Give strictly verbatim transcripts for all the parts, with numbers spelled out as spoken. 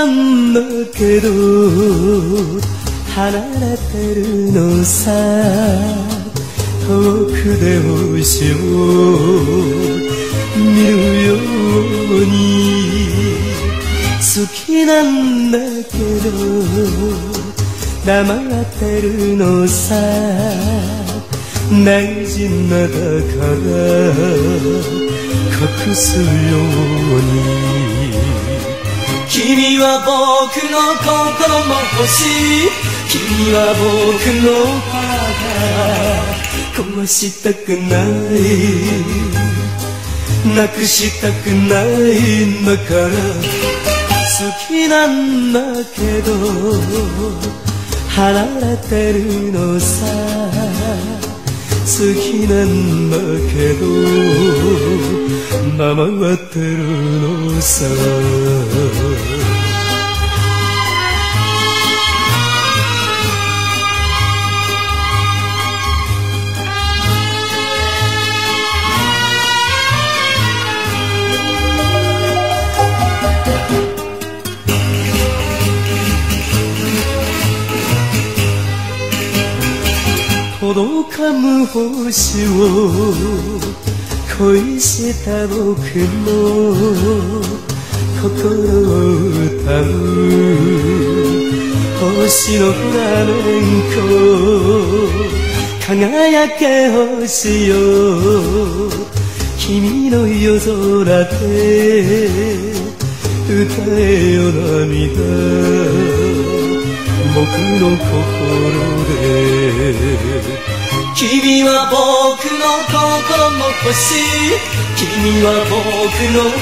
なんだけど離れてるのさ遠くで星を見るように好きなんだけど黙ってるのさ大事なだから隠すように君は僕の心も欲しい君は僕の肌壊したくないなくしたくないんだから好きなんだけど離れてるのさ好きなんだけど黙ってるのさ届かぬ星を恋した僕の心を歌う星のフラメンコ輝け星よ君の夜空で歌えよ涙僕の心で君は僕の心も欲しい君は僕の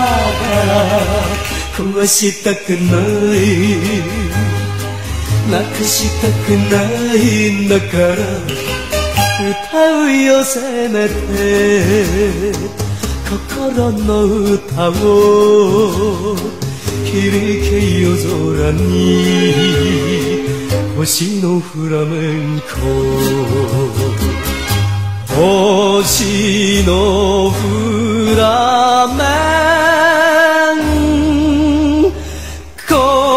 肌壊したくないなくしたくないんだから歌うよせめて心の歌を響けよ空に星のフラメンコ星のフラメンコ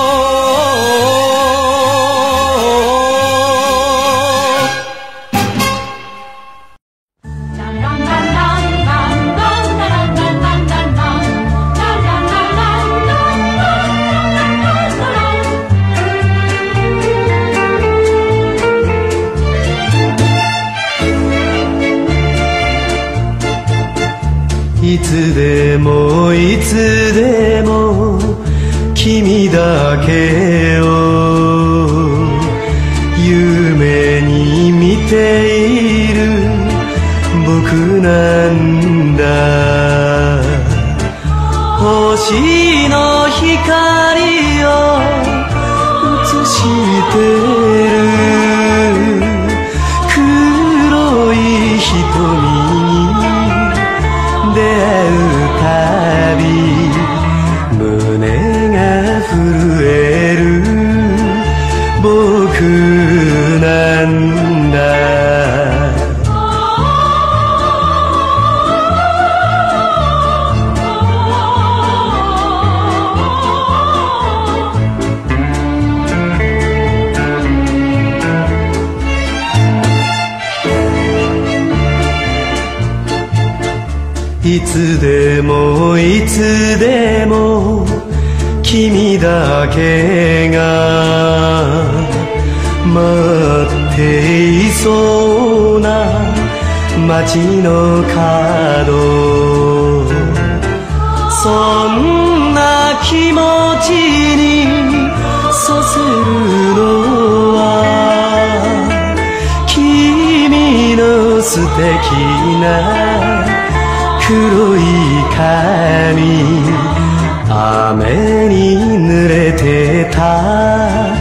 いつでもいつでも君だけを夢に見ている僕なんだ星の光を映してる黒い瞳出会うたび胸が震える僕なんだいつでもいつでも君だけが待っていそうな街の角そんな気持ちにさせるのは君の素敵な黒い髪雨に濡れてた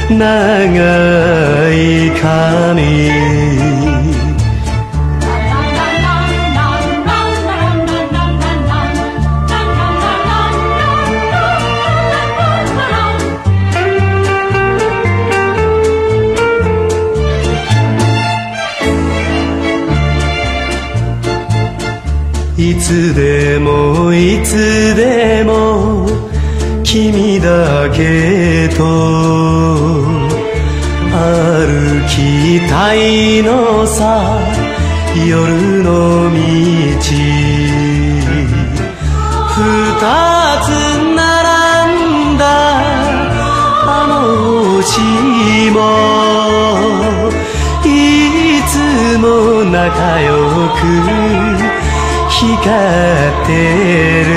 長い髪いつでもいつでも君君だけと歩きたいのさ夜の道二つ並んだあの星もいつも仲良く光ってる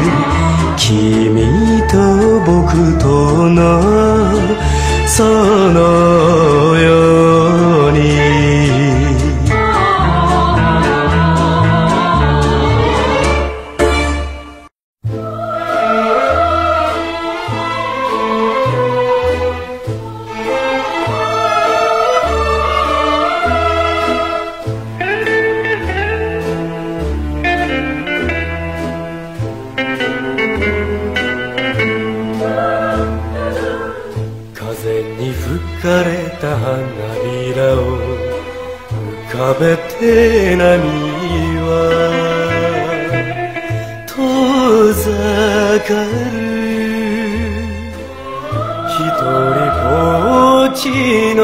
君と僕とのそのように浮かれた花びらを浮かべて波は遠ざかるひとりぼっちの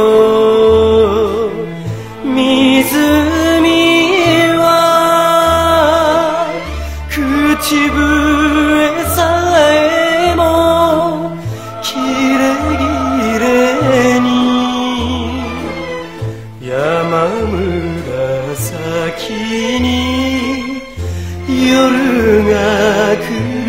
湖は口笛さえもきれい山紫に夜が来る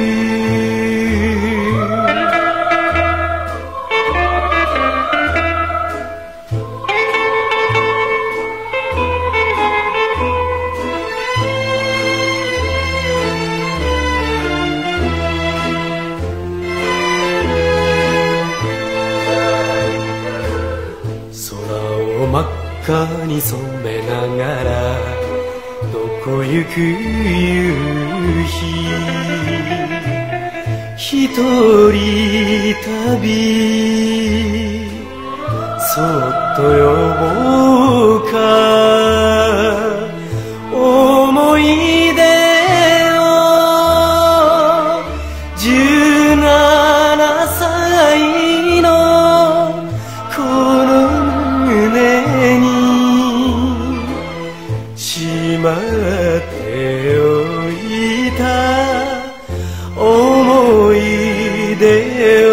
真っ赤に染めながらどこ行く夕日一人旅そっと呼ぼうか思い出をじゅうななさいのこのしまっておいた思い出を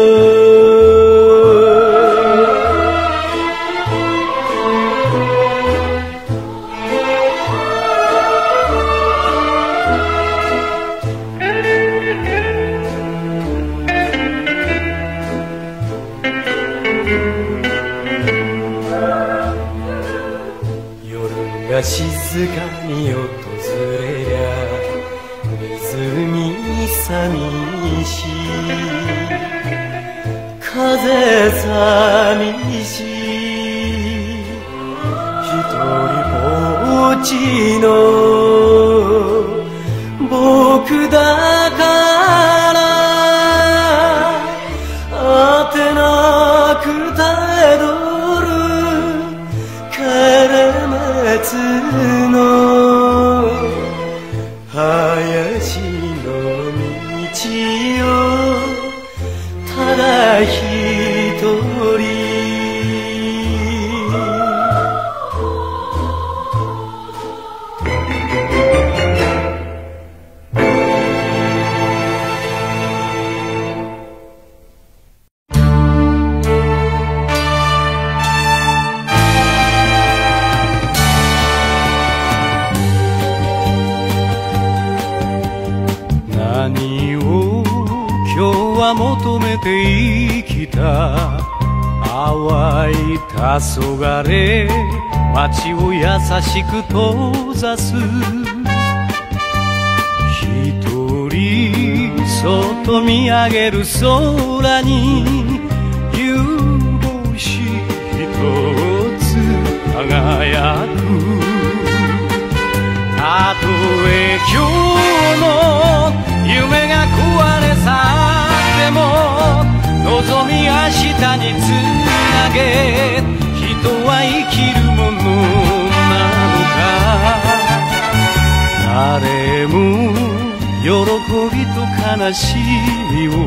静かに訪れりゃ湖寂しい風寂しい一人ぼっちの僕だからあてなくたどる夏の林の道をただ一人何を今日は求めて生きた淡い黄昏街を優しく閉ざす一人そっと見上げる空に夕星一つ輝くたとえ今日の夢が壊れ去っても望み明日につなげ人は生きるものなのか誰も喜びと悲しみを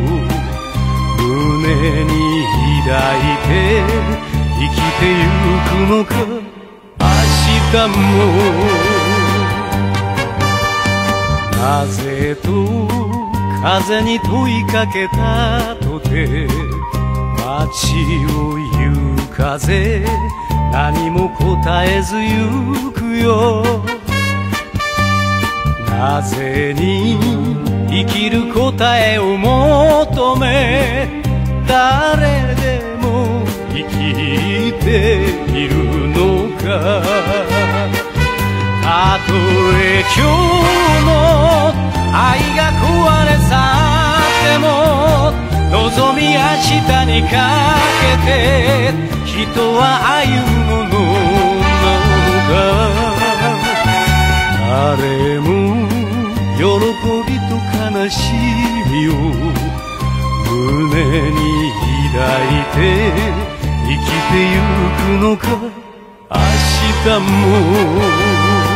胸に抱いて生きてゆくのか明日もなぜと風に問いかけたとて街を行く風何も答えず行くよなぜに生きる答えを求め誰でも生きているのかたとえ今日も愛が壊れ去っても望み明日にかけて人は歩むものなのか誰も喜びと悲しみを胸に抱いて生きてゆくのか明日も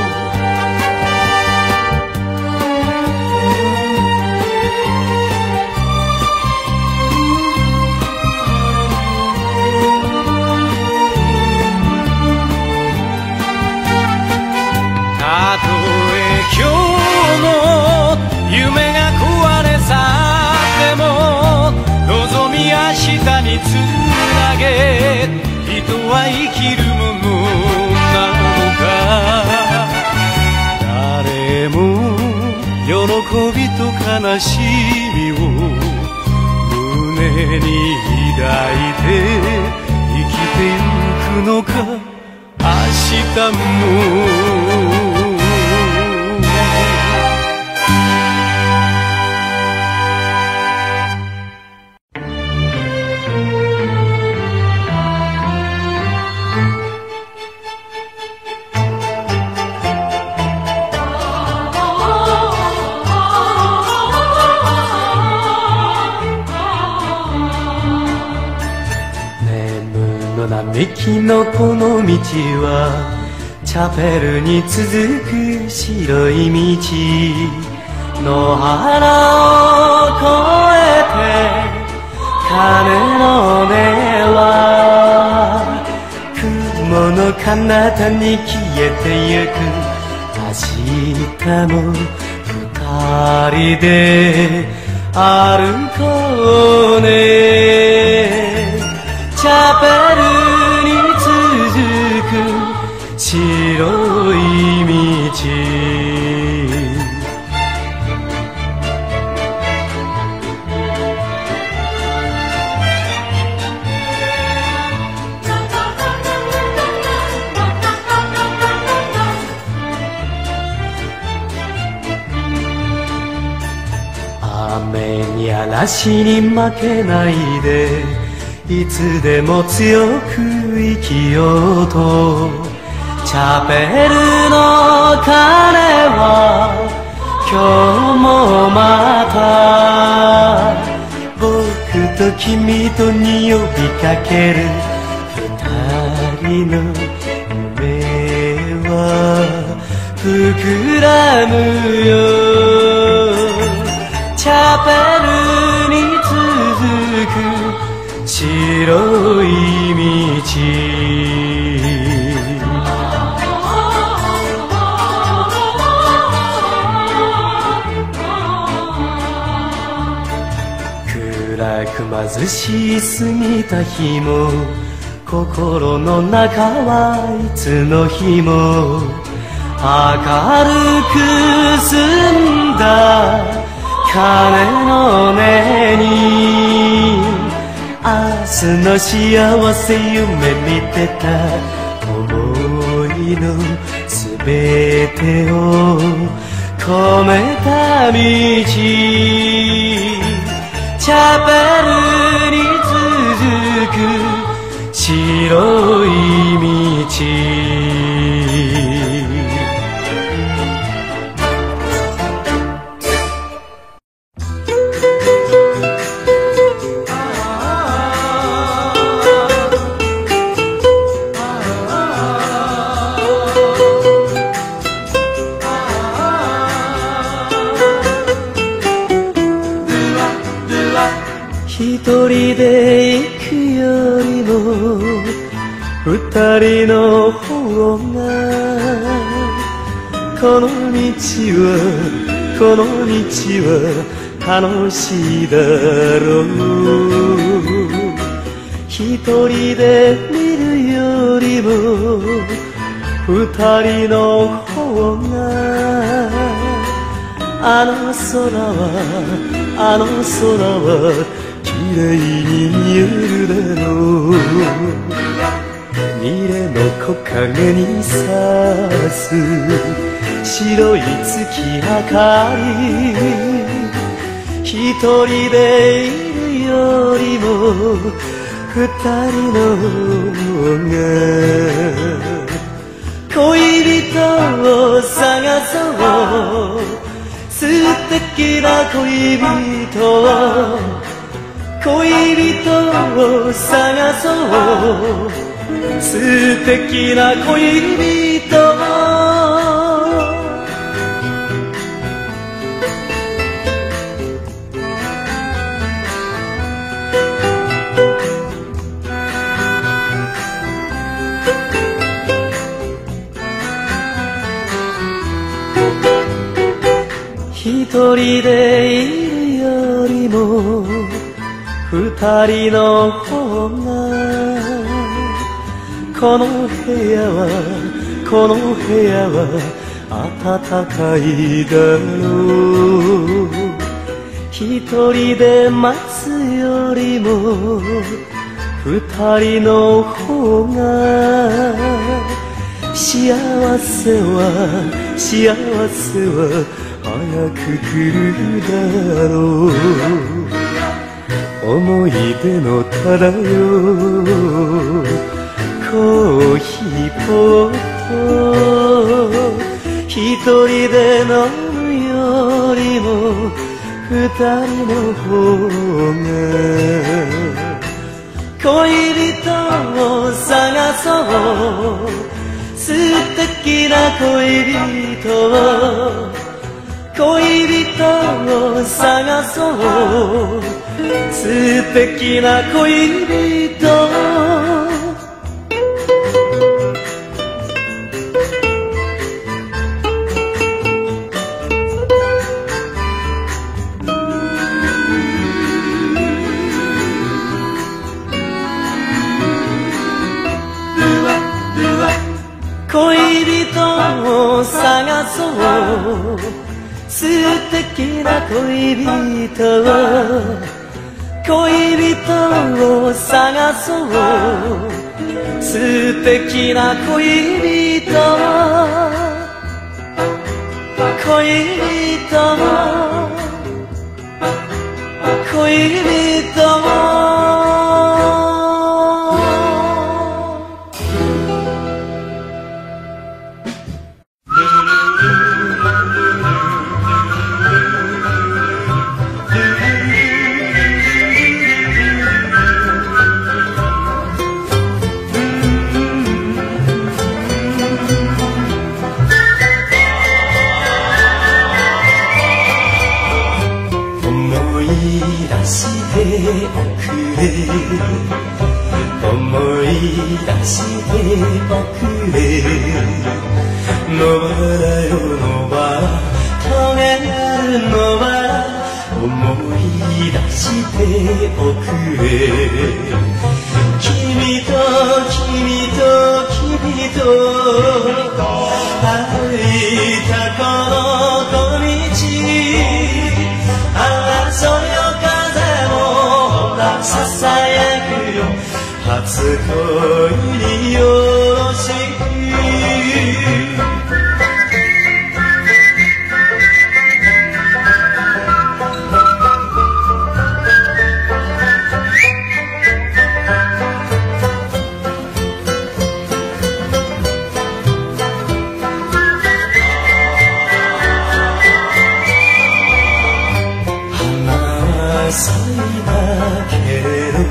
たとえ今日も夢が壊れ去っても望み明日につなげ人は生きるものなのか誰も喜びと悲しみを胸に抱いて生きてゆくのか明日も並木のこの道はチャペルに続く白い道野原を越えて鐘の音は雲の彼方に消えてゆく明日も二人で歩こうねチャペルに続く白い道雨に嵐に負けないでいつでも強く生きようとチャペルの鐘は今日もまた僕と君とに呼びかける二人の夢は膨らむよチャペルに続く白い道暗く貧しすぎた日も心の中はいつの日も明るく澄んだ鐘の音に明日の幸せ夢見てた思いのすべてを込めた道チャペルに続く白い道二人の方がこの道はこの道は楽しいだろう。一人で見るよりも二人の方があの空はあの空は綺麗に見えるだろう。ミレの木陰に差す白い月明かり、一人でいるよりも二人の方が恋人を探そう、素敵な恋人を恋人を探そう、素敵な恋人を。一人でいるよりも二人の方がこの部屋はこの部屋は暖かいだろう。一人で待つよりも二人の方が幸せは幸せは早く来るだろう。思い出の漂うコーヒーポット、一人で飲むよりも二人の方が恋人を探そう、素敵な恋人を恋人を探そう、素敵な恋人を。恋人を探そう、素敵な恋人を恋人を探そう、素敵な恋人を恋人を恋人を。思い出しておくれ、野原よ野原トゲある野原、思い出しておくれ。君と君と君と歩いたこの小道、争いよ風もささやくよ、初恋によろしく。花咲いたけれど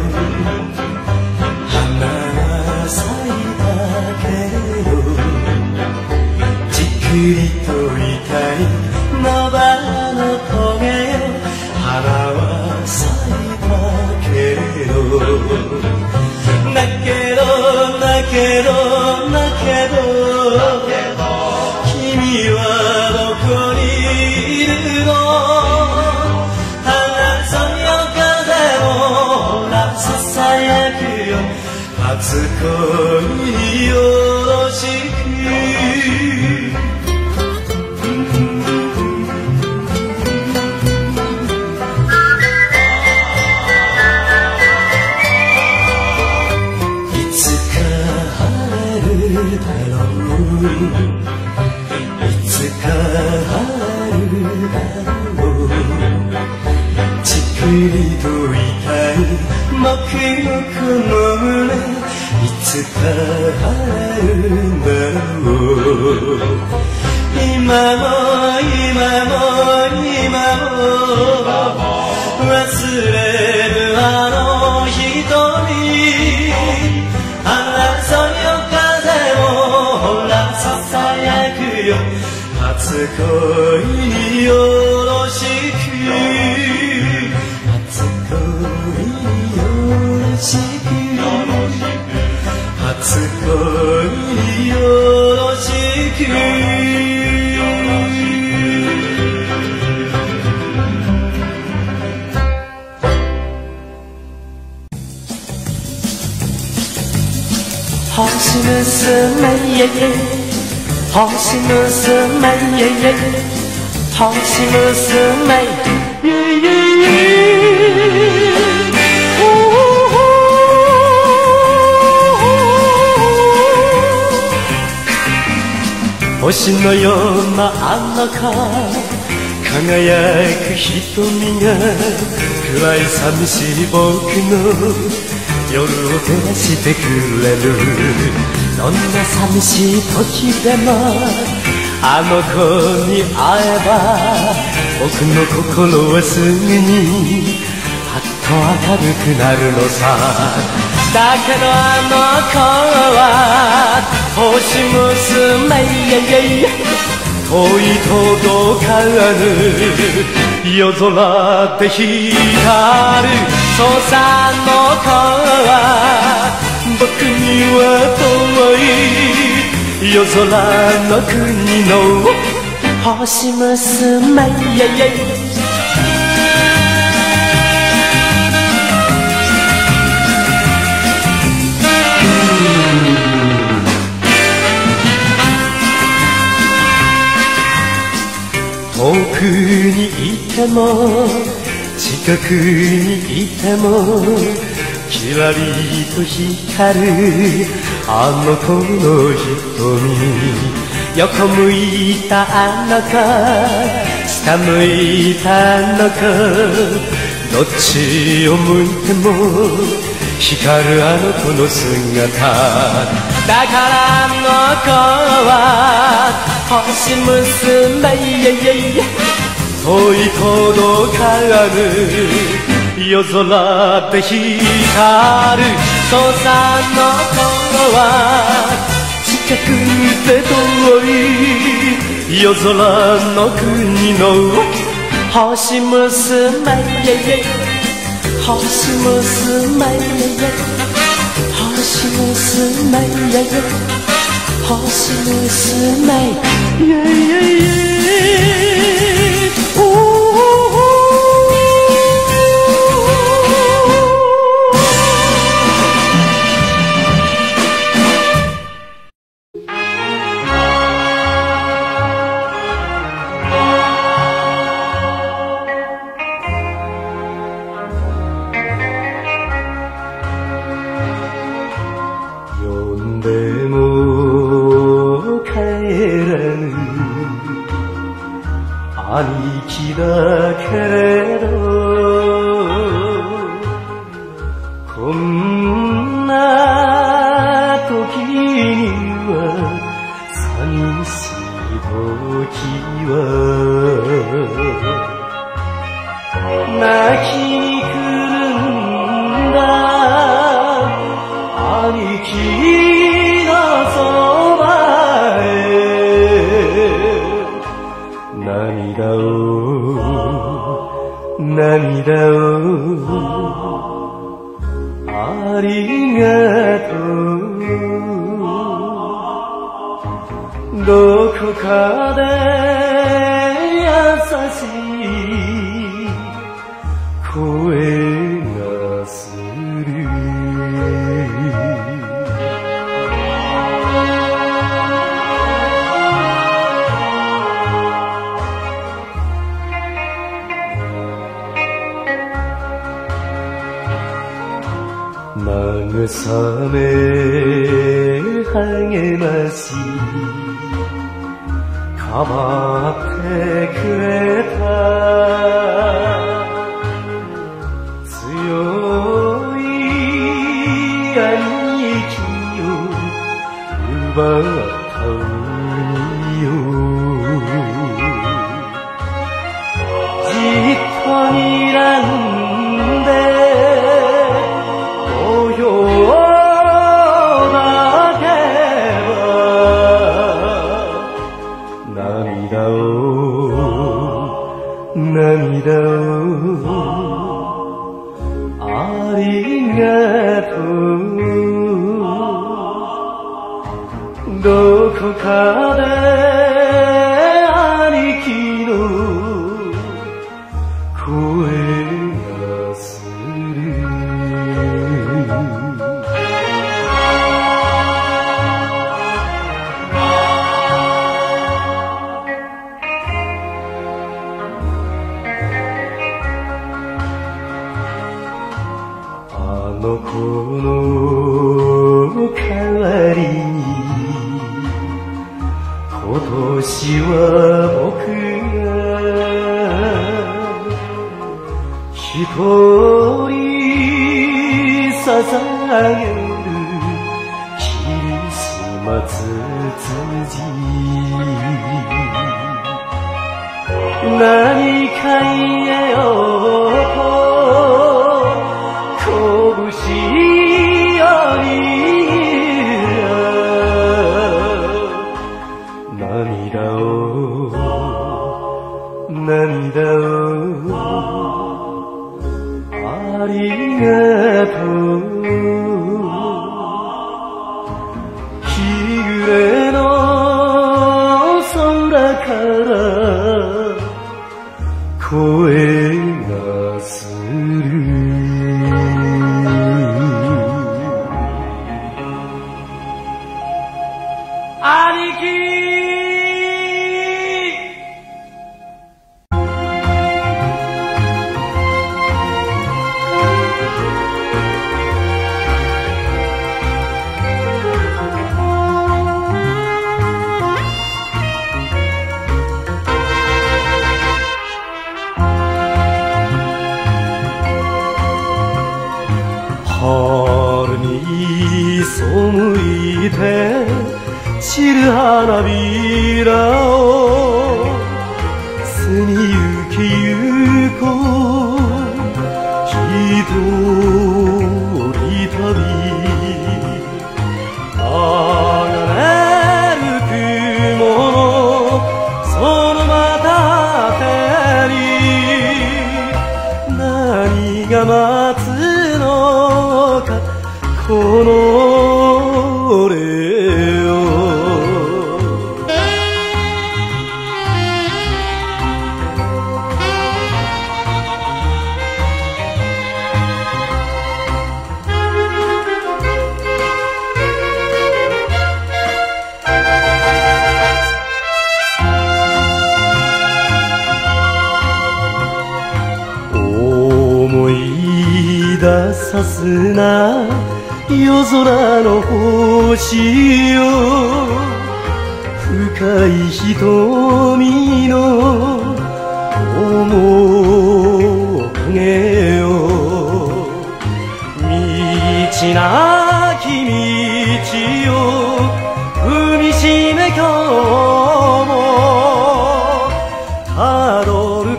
花咲いたけれど、じっくりと痛い野原のトゲよ、花は咲いたけれど、だけどだけ恋よろしくいつか晴れるだろういつか晴れるだろうじっくりと痛いもくもくの胸いつか晴れるんだろう今も今も今も忘れるあの瞳あらそよ風をほらささやくよ初恋によろしく初恋によろしく初恋によろしく星娘やや星娘やや星娘や星のようなあの子輝く瞳が暗い寂しい僕の夜を照らしてくれるどんな寂しい時でもあの子に会えば僕の心はすぐにはっと明るくなるのさだけどあの子は星娘やや遠い届かぬ夜空で光るそうさあの子は僕には遠い夜空の国の星娘やや遠くにいても近くにいてもキラリと光るあの子の瞳横向いたあの子下向いたあの子どっちを向いても光るあの子の姿だからあの子は星娘やや遠い届かぬ夜空で光るそうさの子は近くで遠い夜空の国の星娘やや星娘やや星娘やや星娘ややや兄貴だけれどこんな時には寂しい時は泣きに来るんだ兄貴のそばへ涙を涙をありがとうどこかで優しい声がするめ励ましかばってくれた強い兄貴を奪った海よじっと睨んで土俵だけは涙を涙をありがとうどこかで兄貴の声がするあの子の代わりに今年は僕が一人捧げるクリスマスツツジ何か言えよと拳より涙を涙をありがとう日暮れの空から声がする兄貴春に背いて散る花びらを背に行けゆこう一人旅流れる雲のその瞬手に何が待つのかこの俺を思い出さすな夜空の星よ深い瞳の面影よ道なき道を踏みしめ今日もたどる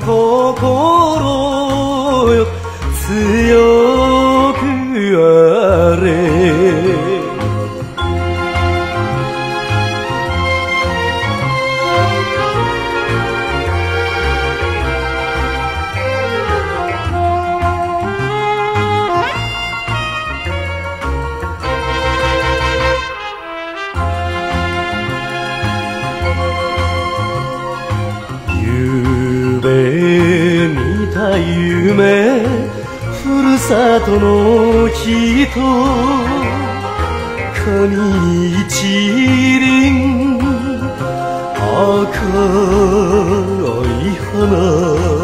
心よ強くあれゆうべ見た夢ふるさとの人紙一輪赤い花